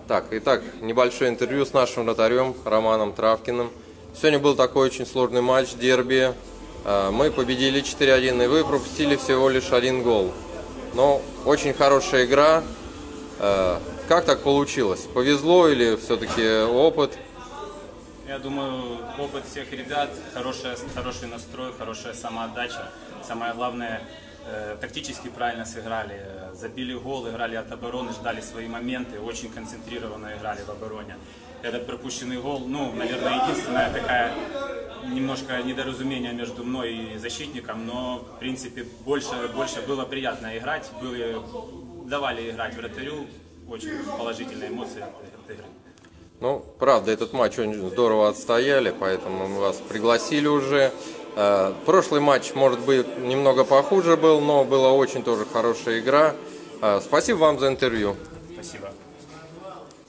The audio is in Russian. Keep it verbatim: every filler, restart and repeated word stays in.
Так, итак, небольшое интервью с нашим вратарем Романом Травкиным. Сегодня был такой очень сложный матч, дерби. Мы победили четыре один, и вы пропустили всего лишь один гол. Но очень хорошая игра. Как так получилось? Повезло или все-таки опыт? Я думаю, опыт всех ребят, хороший, хороший настрой, хорошая самоотдача. Самое главное, э, тактически правильно сыграли. Забили гол, играли от обороны, ждали свои моменты, очень концентрированно играли в обороне. Этот пропущенный гол, ну, наверное, единственная такая немножко недоразумение между мной и защитником, но, в принципе, больше, больше было приятно играть, были, давали играть вратарю, очень положительные эмоции от игры. Ну, правда, этот матч очень здорово отстояли, поэтому мы вас пригласили уже. Прошлый матч, может быть, немного похуже был, но была очень тоже хорошая игра. Спасибо вам за интервью. Спасибо.